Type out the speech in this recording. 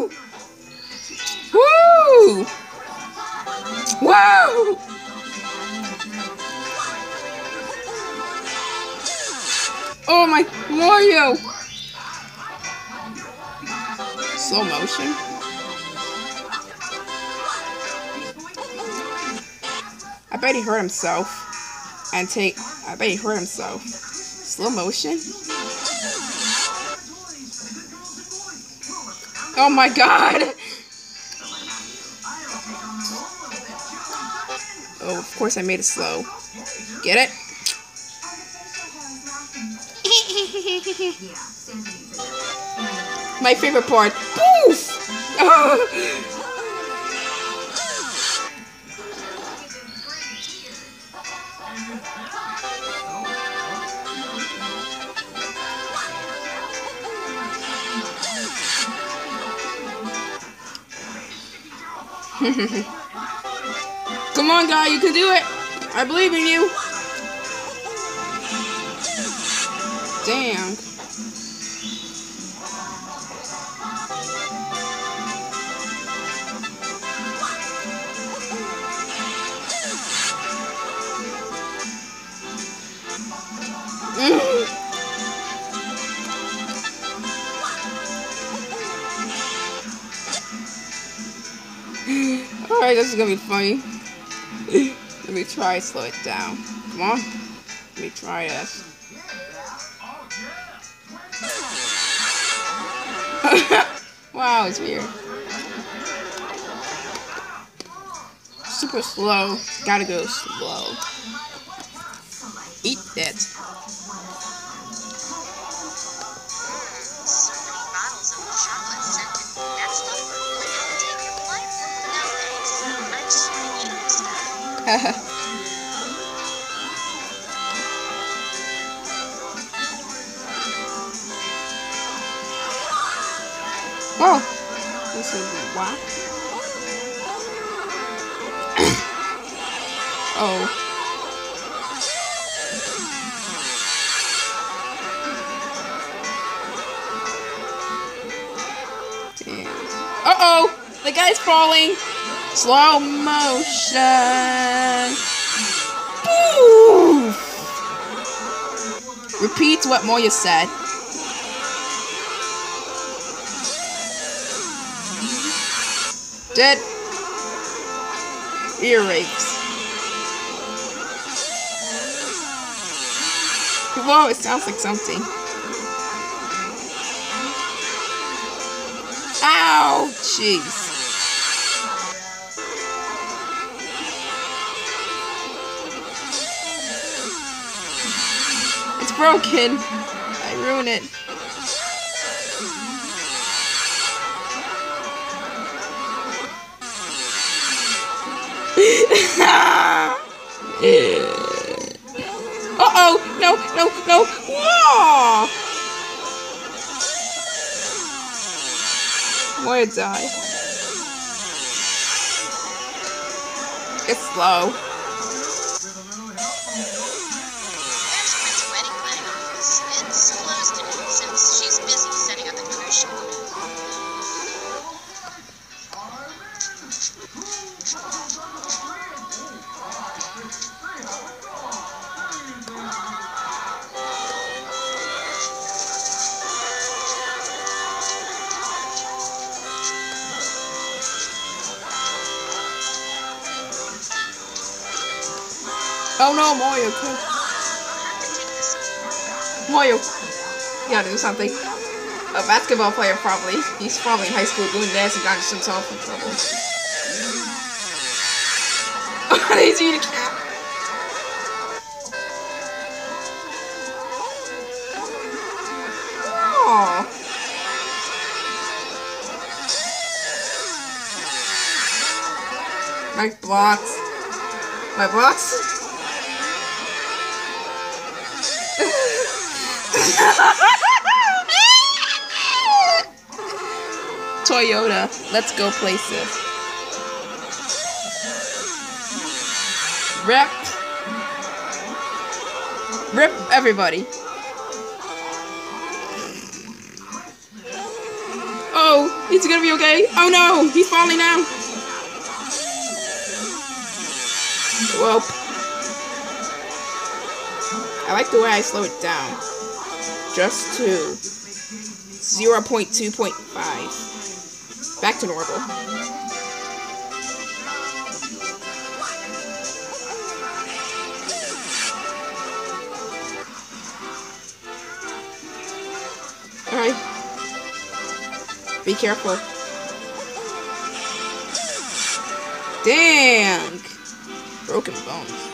Woo! Woo! Woo! Oh my Mario! Slow motion. I bet he hurt himself. I bet he hurt himself. Slow motion. Oh my god! Oh, of course I made it slow. Get it? My favorite part. Poof! Come on, guy, you can do it. I believe in you. Damn. Alright, this is gonna be funny. Let me try to slow it down. Come on. Let me try this. Wow, it's weird. Super slow. Gotta go slow. Eat that. Oh, this is whack. Oh. Damn. Uh-oh! The guy's falling! Slow motion! Boo! Repeat what Moya said. Dead earrings. Whoa, it sounds like something. Ow! Jeez. It's broken. I ruined it. Uh-oh! No, no, no! Whoa! Moya die. It's slow. There's Quinn's wedding planning office. It's closed today since she's busy setting up a cruise ship. Oh no, Moya! Moya! You gotta do something. A basketball player, probably. He's probably in high school doing this and got himself in trouble. They see the cat. Aww. My blocks. My blocks? Toyota, let's go places. Rip everybody. Oh no! Is he gonna be okay? Oh no! He's falling now! Well, I like the way I slow it down. Just to 0.2.5. Back to normal. Alright. Be careful. Dang! Broken bones.